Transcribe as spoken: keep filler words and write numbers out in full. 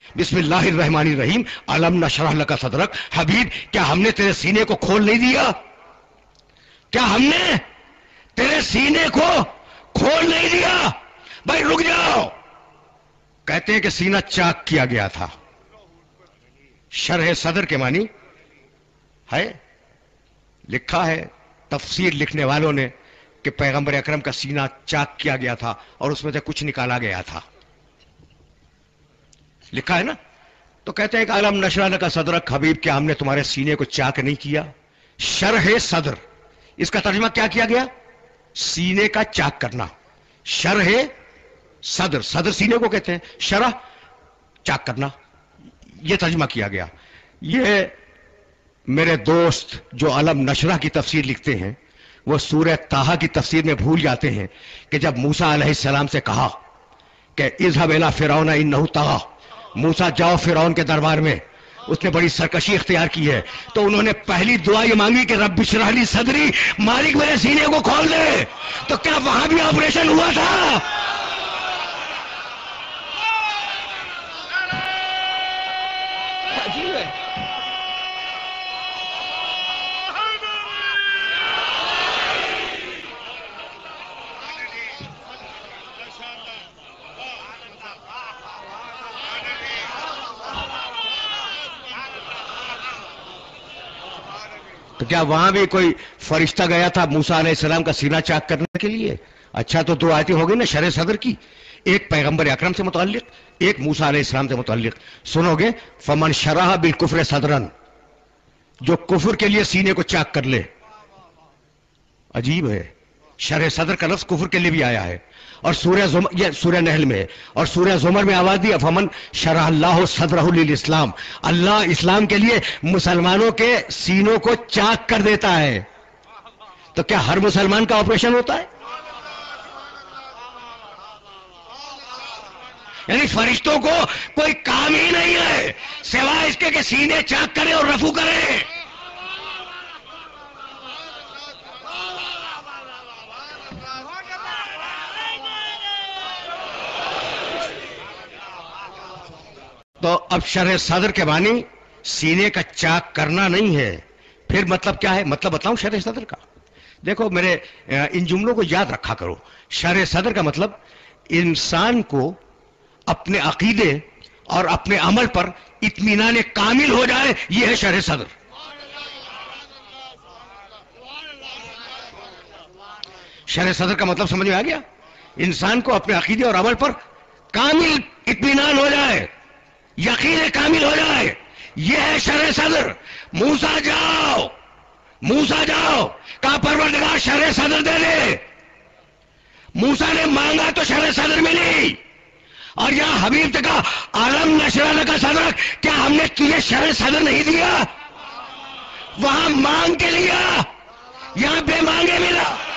بسم اللہ الرحمن الرحیم، الم نشرح لک صدرک. حبیب کیا ہم نے تیرے سینے کو کھول نہیں دیا؟ کیا ہم نے تیرے سینے کو کھول نہیں دیا؟ بھائی رک جاؤ. کہتے ہیں کہ سینہ چاک کیا گیا تھا. شرح صدر کے معنی ہے، لکھا ہے تفسیر لکھنے والوں نے کہ پیغمبر اکرم کا سینہ چاک کیا گیا تھا اور اس میں سے کچھ نکالا گیا تھا. لکھا ہے نا. تو کہتے ہیں کہ الم نشرح لک صدرک، حبیب کیا ہم نے تمہارے سینے کو چاک نہیں کیا؟ شرح صدر، اس کا ترجمہ کیا کیا گیا؟ سینے کا چاک کرنا. شرح صدر، صدر سینے کو کہتے ہیں، شرح چاک کرنا، یہ ترجمہ کیا گیا. یہ میرے دوست جو الم نشرح کی تفسیر لکھتے ہیں وہ سورہ طٰہٰ کی تفسیر میں بھول جاتے ہیں کہ جب موسیٰ علیہ السلام سے کہا کہ اذهب الى فرعون انه طغى، موسیٰ جاؤ فرعون کے دربار میں، اس نے بڑی سرکشی اختیار کی ہے، تو انہوں نے پہلی دعا یہ مانگی کہ رب اشرح لی صدری، مالک میرے سینے کو کھول دے. تو کیا وہاں بھی آپریشن ہوا تھا؟ عجیب ہے. تو کیا وہاں بھی کوئی فرشتہ گیا تھا موسیٰ علیہ السلام کا سینہ چاک کرنے کے لیے؟ اچھا تو دو آیتیں ہو گئی نا شرح صدر کی، ایک پیغمبر اکرم سے متعلق، ایک موسیٰ علیہ السلام سے متعلق. سنو گے فمن شرح بالکفر صدرن، جو کفر کے لیے سینے کو چاک کر لے. عجیب ہے، شرح صدر کا لفظ کفر کے لیے بھی آیا ہے. اور سورہ زمر، یہ سورہ نحل میں ہے، اور سورہ زمر میں آواز دی فمن شرح اللہ صدرہ للاسلام، اللہ اسلام کے لیے مسلمانوں کے سینوں کو چاک کر دیتا ہے. تو کیا ہر مسلمان کا آپریشن ہوتا ہے؟ یعنی فرشتوں کو کوئی کام ہی نہیں ہے سوائے اس کے کہ سینے چاک کرے اور رفو کرے. تو اب شرح صدر کے معنی سینے کا چاک کرنا نہیں ہے. پھر مطلب کیا ہے؟ مطلب بتاؤں شرح صدر کا. دیکھو میرے ان جملوں کو یاد رکھا کرو. شرح صدر کا مطلب انسان کو اپنے عقیدے اور اپنے عمل پر اطمینان کامل ہو جائے، یہ ہے شرح صدر. شرح صدر کا مطلب سمجھ میں آ گیا؟ انسان کو اپنے عقیدے اور عمل پر کامل اطمینان ہو جائے، یقین کامل ہو جائے، یہ ہے شرح صدر. موسیٰ جاؤ، موسیٰ جاؤ، کہا پروردگار شرح صدر دے دے. موسیٰ نے مانگا تو شرح صدر ملی. اور یہاں حبیب نے کہا الم نشرح لک صدرک، کیا ہم نے تجھے شرح صدر نہیں دیا؟ وہاں مانگ کے لیا، یہاں بے مانگے ملا.